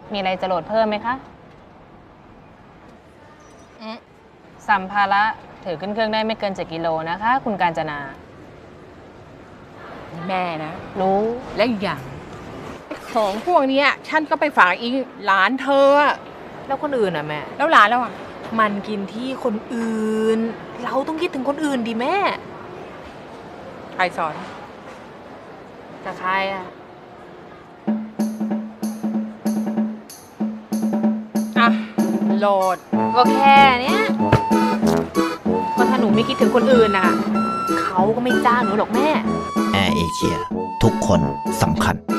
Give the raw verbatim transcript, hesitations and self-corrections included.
มีอะไรจะโหลดเพิ่มไหมคะสัมภาระถือขึ้นเครื่องได้ไม่เกินเจ็ดกิโลนะคะ คุณกาญจนาแม่นะรู้และอีกอย่างของพวกนี้ฉันก็ไปฝากอีหลานเธอแล้วคนอื่นอ่ะแม่แล้วหลานแล้วอ่ะมันกินที่คนอื่นเราต้องคิดถึงคนอื่นดิแม่ใครสอนกับใครอ่ะอ่ะโหลดก็แค่เนี้ยก็ถ้าหนูไม่คิดถึงคนอื่นน่ะเขาก็ไม่จ้างหนูหรอกแม่แอร์เอเชียทุกคนสำคัญ